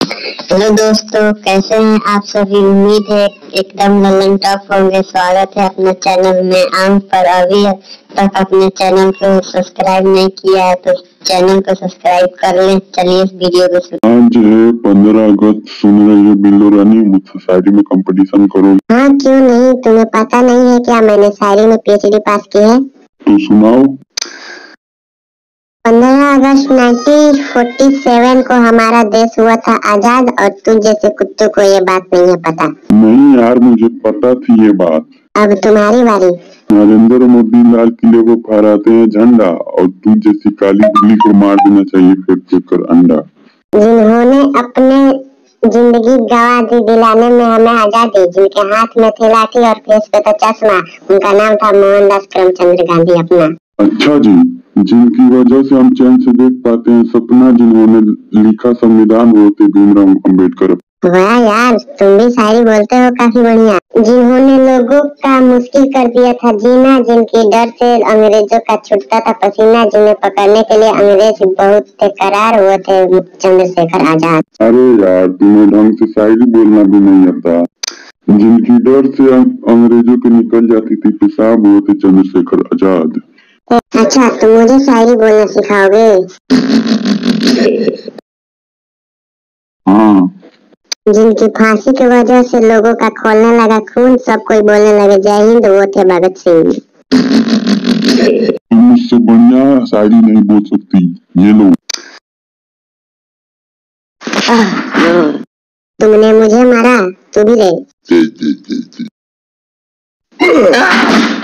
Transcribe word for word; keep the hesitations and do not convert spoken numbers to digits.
Hello दोस्तों, कैसे हैं आप सभी। उम्मीद है एकदम ललन टॉप होंगे। स्वागत है अपने चैनल में। आम पर अभी तक अपने चैनल को सब्सक्राइब नहीं किया है तो चैनल को सब्सक्राइब कर लें। चलिए इस वीडियो को शुरू। आज है पंद्रह अगस्त, सुन रही हो बिल्लो रानी, मुझसे शायरी में कंपटीशन करो। हाँ क्यों नहीं, तुम्हें पता नहीं है क्या मैंने शायरी में पीएचडी पास की है। तो सुनाओ। पंद्रह अगस्त उन्नीस सौ सैंतालीस को हमारा देश हुआ था आजाद, और तुझ जैसे कुत्तों को ये बात नहीं है पता। नहीं यार, मुझे पता थी ये बात। अब तुम्हारी बारी। नरेंद्र मोदी लाल किले को फहराते हैं झंडा, और तुझ जैसी काली बिल्ली को मार देना चाहिए फेंक फेंक कर अंडा। जिन्होंने अपने जिंदगी गंवा दी दिलाने में हमें आजादी, जिनके हाथ में थे लाठी और फेस पे था चश्मा, उनका नाम था मोहनदास करमचंद गांधी अपना। अच्छा जी, जिनकी वजह से हम चैन से देख पाते हैं सपना, जिन्होंने लिखा संविधान वो थे भीमराव अम्बेडकर। वाह यार, तुम भी शायरी बोलते हो, काफी बढ़िया। जिन्होंने लोगों का मुश्किल कर दिया था जीना, जिनके डर से अंग्रेजों का छूटता था पसीना, जिन्हें पकड़ने के लिए अंग्रेज बहुत थे करार, वो थे चंद्रशेखर आजाद। अरे यार, तुम्हें ढंग से शायरी बोलना भी नहीं आता। जिनकी डर से अंग्रेजों की निकल जाती थी पेशाब, वो थे चंद्रशेखर आजाद। अच्छा, तुम मुझे शायरी बोलना सिखाओगे? हाँ। जिनकी फांसी की वजह से लोगों का खोलने लगा खून, सब कोई बोलने लगे जय हिंद, वो थे भगत सिंह। तुम मुझसे बढ़िया शायरी नहीं बोल सकती, ये लो। तुमने मुझे मारा, तू भी ले।